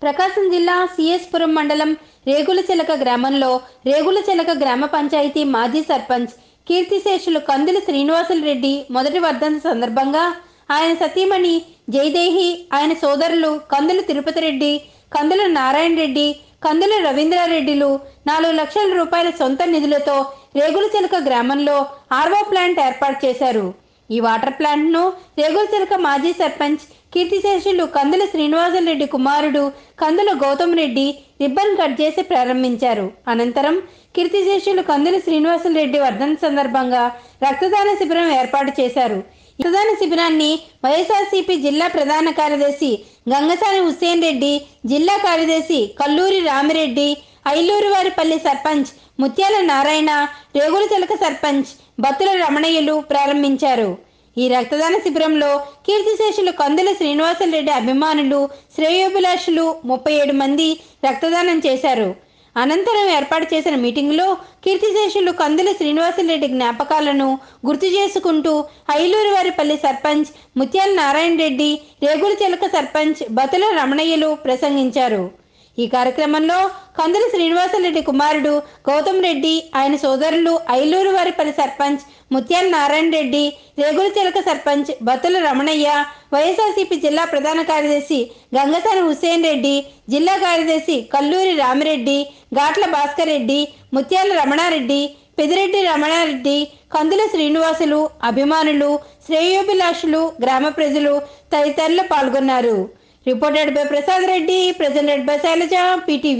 ప్రకాశం జిల్లా సిఎస్పురం మండలం రేగులచిలక గ్రామంలో రేగులచిలక గ్రామ పంచాయతీ మాజీ సర్పంచ్ కీర్తిశేషులు కందుల శ్రీనివాసులరెడ్డి మొదటి వర్ధంతి సందర్భంగా ఆయన సతీమణి జయదేహి, ఆయన సోదరులు కందుల తిరుపతి రెడ్డి, కందుల నారాయణ రెడ్డి, కందుల రవీంద్రారెడ్డిలు 4 లక్షల రూపాయల సొంత నిధులతో రేగులచిలక గ్రామంలో ఆర్వో ప్లాంట్ ఏర్పాటు చేశారు. ఈ వాటర్ ప్లాంట్ను రేగులచిలక మాజీ సర్పంచ్ కీర్తిశేషులు కందుల శ్రీనివాసులరెడ్డి కుమారుడు కందుల గౌతమ్ రెడ్డి రిబ్బన్ కట్ చేసి ప్రారంభించారు. అనంతరం కీర్తిశేషులు కందుల శ్రీనివాసులరెడ్డి వర్ధంతి సందర్భంగా రక్తదాన శిబిరం ఏర్పాటు చేశారు. రక్తదాన శిబిరాన్ని వైఎస్ఆర్సీపీ జిల్లా ప్రధాన కార్యదర్శి గంగసాని హుస్సేన్ రెడ్డి, జిల్లా కార్యదర్శి కల్లూరి రామిరెడ్డి, ఐలూరువారిపల్లి సర్పంచ్ ముత్యాల నారాయణ, రేగులచిలక సర్పంచ్ బత్తుల రమణయ్యలు ప్రారంభించారు. ఈ రక్తదాన శిబిరంలో కీర్తిశేషులు కందుల శ్రీనివాసులరెడ్డి అభిమానులు, శ్రేయోభిలాషులు 37 మంది రక్తదానం చేశారు. అనంతరం ఏర్పాటు చేసిన మీటింగులో కీర్తిశేషులు కందుల శ్రీనివాసులరెడ్డి జ్ఞాపకాలను గుర్తు చేసుకుంటూ ఐలూరువారిపల్లి సర్పంచ్ ముత్యాల నారాయణ రెడ్డి, రేగులచిలక సర్పంచ్ బతుల రమణయ్యలు ప్రసంగించారు. ఈ కార్యక్రమంలో కందుల శ్రీనివాసులరెడ్డి కుమారుడు గౌతమ్ రెడ్డి, ఆయన సోదరులు ఐలూరువారిపల్లి సర్పంచ్ ముత్యాల నారాయణ రెడ్డి, రేగులచిలక సర్పంచ్ బతుల రమణయ్య, వైఎస్ఆర్సీపీ జిల్లా ప్రధాన కార్యదర్శి గంగసాని హుస్సేన్ రెడ్డి, జిల్లా కార్యదర్శి కల్లూరి రామిరెడ్డి, గాట్ల భాస్కర్ రెడ్డి, ముత్యాల రమణారెడ్డి, పెదిరెడ్డి రమణారెడ్డి, కందుల శ్రీనివాసులు అభిమానులు, శ్రేయోభిలాషులు, గ్రామ ప్రజలు తదితరులు పాల్గొన్నారు. Reported by Prasad Reddy, presented by Sailaja, PTV.